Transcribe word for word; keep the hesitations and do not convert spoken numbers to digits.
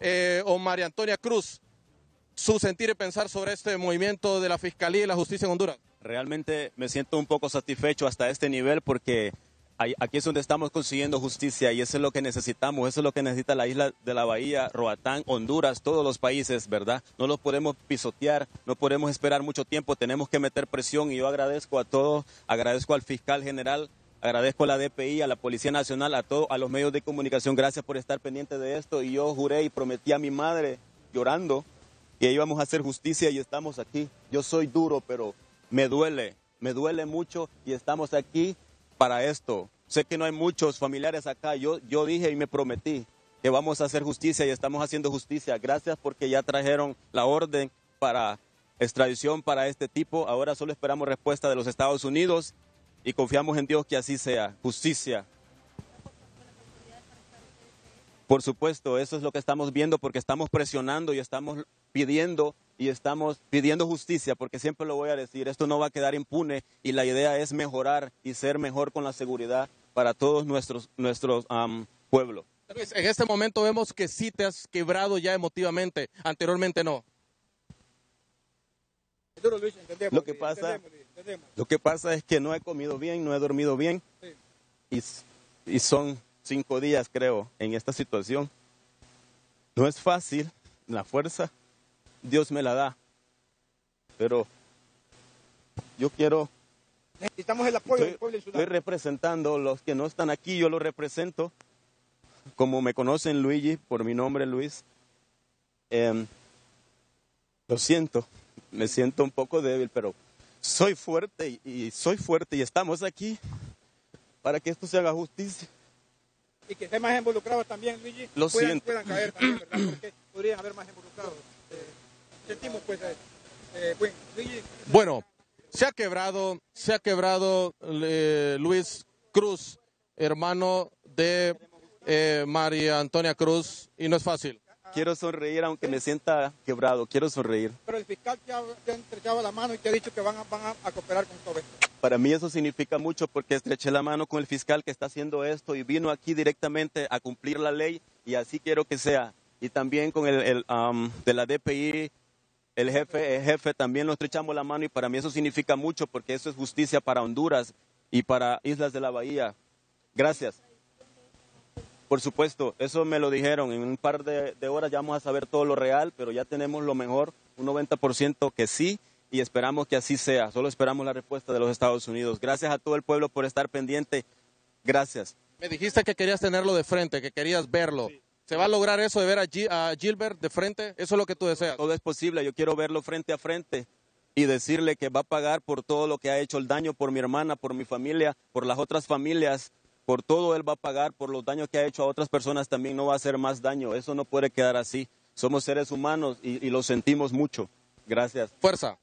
eh, o María Antonia Cruz, su sentir y pensar sobre este movimiento de la Fiscalía y la Justicia en Honduras. Realmente me siento un poco satisfecho hasta este nivel porque aquí es donde estamos consiguiendo justicia y eso es lo que necesitamos, eso es lo que necesita la isla de la Bahía, Roatán, Honduras, todos los países, ¿verdad? No los podemos pisotear, no podemos esperar mucho tiempo, tenemos que meter presión y yo agradezco a todos, agradezco al fiscal general, agradezco a la D P I, a la Policía Nacional, a todos, a los medios de comunicación, gracias por estar pendientes de esto y yo juré y prometí a mi madre, llorando, que íbamos a hacer justicia y estamos aquí. Yo soy duro, pero me duele, me duele mucho y estamos aquí para esto. Sé que no hay muchos familiares acá. Yo, yo dije y me prometí que vamos a hacer justicia y estamos haciendo justicia. Gracias porque ya trajeron la orden para extradición para este tipo. Ahora solo esperamos respuesta de los Estados Unidos y confiamos en Dios que así sea. Justicia. Por supuesto, eso es lo que estamos viendo porque estamos presionando y estamos pidiendo y estamos pidiendo justicia porque siempre lo voy a decir, esto no va a quedar impune y la idea es mejorar y ser mejor con la seguridad para todos nuestros, nuestros um, pueblos. En este momento vemos que sí te has quebrado ya emotivamente, anteriormente no. Lo que pasa, lo que pasa es que no he comido bien, no he dormido bien y, y son cinco días creo en esta situación. No es fácil, la fuerza Dios me la da, pero yo quiero, necesitamos el apoyo estoy, del pueblo estoy representando, los que no están aquí, yo los represento, como me conocen Luigi, por mi nombre Luis, eh, lo siento, me siento un poco débil, pero soy fuerte y, y soy fuerte y estamos aquí para que esto se haga justicia. Y que estén más involucrados también, Luigi, lo puedan, siento. puedan caer también, ¿verdad? Porque podrían haber más involucrados. Eh, sentimos pues, eh, eh, bueno, Luigi. Bueno, se ha quebrado, se ha quebrado eh, Luis Cruz, hermano de eh, María Antonia Cruz, y no es fácil. Quiero sonreír aunque me sienta quebrado, quiero sonreír. Pero el fiscal te ha, te ha estrechado la mano y te ha dicho que van a, van a, a cooperar con todo esto. Para mí eso significa mucho porque estreché la mano con el fiscal que está haciendo esto y vino aquí directamente a cumplir la ley y así quiero que sea. Y también con el, el um, de la D P I, el jefe, el jefe también lo estrechamos la mano y para mí eso significa mucho porque eso es justicia para Honduras y para Islas de la Bahía. Gracias. Por supuesto, eso me lo dijeron. En un par de, de horas ya vamos a saber todo lo real, pero ya tenemos lo mejor, un noventa por ciento que sí, y esperamos que así sea. Solo esperamos la respuesta de los Estados Unidos. Gracias a todo el pueblo por estar pendiente. Gracias. Me dijiste que querías tenerlo de frente, que querías verlo. Sí. ¿Se va a lograr eso de ver a, G a Gilbert de frente? ¿Eso es lo que tú deseas? Todo es posible. Yo quiero verlo frente a frente y decirle que va a pagar por todo lo que ha hecho el daño por mi hermana, por mi familia, por las otras familias. Por todo él va a pagar, por los daños que ha hecho a otras personas también no va a hacer más daño. Eso no puede quedar así. Somos seres humanos y, y lo sentimos mucho. Gracias. Fuerza.